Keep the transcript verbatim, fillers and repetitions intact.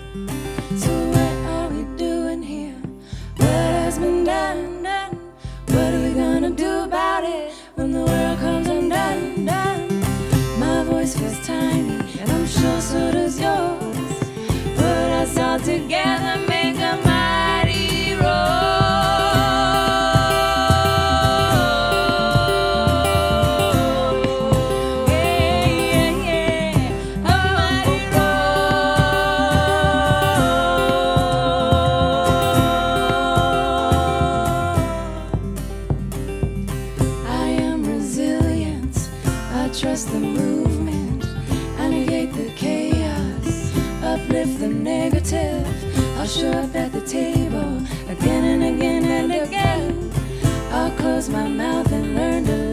So what are we doing here? What has been done, done? What are we gonna do about it when the world comes undone, done? My voice feels tiny, and I'm sure so does yours. Put us all together, make a mighty roar. Trust the movement, I negate the chaos, uplift the negative. I'll show up at the table again and again and again. I'll close my mouth and learn to